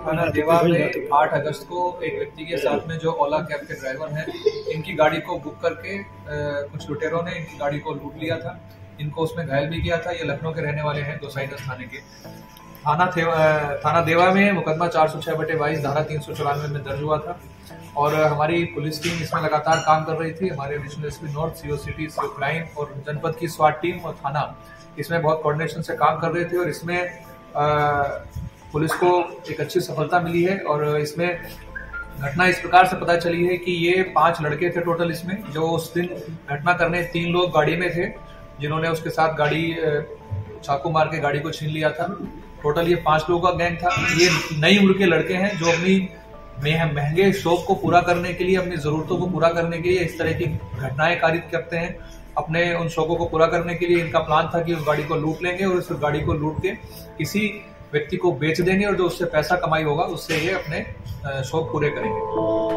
थाना देवा में 8 अगस्त को एक व्यक्ति के साथ में जो ओला कैब के ड्राइवर हैं, इनकी गाड़ी को बुक करके कुछ लुटेरों ने इनकी गाड़ी को लूट लिया था। इनको उसमें घायल भी किया था। ये लखनऊ के रहने वाले हैं, गोसाईगंज थाने के। थाना देवा में मुकदमा 406/22 धारा 394 में दर्ज हुआ था और हमारी पुलिस टीम इसमें लगातार काम कर रही थी। हमारे additional SP north, CO city, CO crime और जनपद की स्वाट टीम और थाना इसमें बहुत कोऑर्डिनेशन से काम कर रहे थे और इसमें पुलिस को एक अच्छी सफलता मिली है। और इसमें घटना इस प्रकार से पता चली है कि ये 5 लड़के थे टोटल इसमें, जो उस दिन घटना करने 3 लोग गाड़ी में थे, जिन्होंने उसके साथ गाड़ी चाकू मार के गाड़ी को छीन लिया था। टोटल ये 5 लोगों का गैंग था। ये नई उम्र के लड़के हैं जो अपनी महंगे शौक को पूरा करने के लिए, अपनी जरूरतों को पूरा करने के लिए इस तरह की घटनाएं कारित करते हैं। अपने उन शौकों को पूरा करने के लिए इनका प्लान था कि उस गाड़ी को लूट लेंगे और उस गाड़ी को लूट के किसी व्यक्ति को बेच देंगे और जो उससे पैसा कमाई होगा उससे ये अपने शौक पूरे करेंगे।